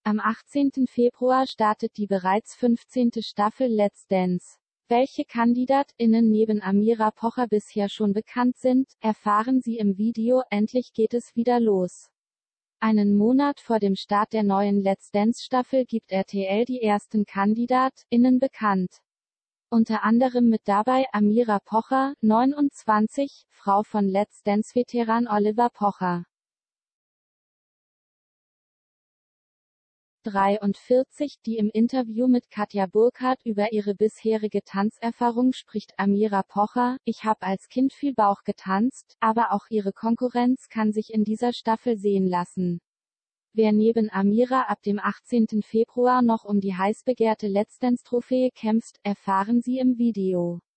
Am 18. Februar startet die bereits 15. Staffel Let's Dance. Welche KandidatInnen neben Amira Pocher bisher schon bekannt sind, erfahren Sie im Video. Endlich geht es wieder los. Einen Monat vor dem Start der neuen Let's Dance-Staffel gibt RTL die ersten KandidatInnen bekannt. Unter anderem mit dabei Amira Pocher, 29, Frau von Let's Dance-Veteran Oliver Pocher, 43, die im Interview mit Katja Burkhardt über ihre bisherige Tanzerfahrung spricht. Amira Pocher: Ich habe als Kind viel Bauch getanzt, aber auch ihre Konkurrenz kann sich in dieser Staffel sehen lassen. Wer neben Amira ab dem 18. Februar noch um die heiß begehrte Let's Dance-Trophäe kämpft, erfahren Sie im Video.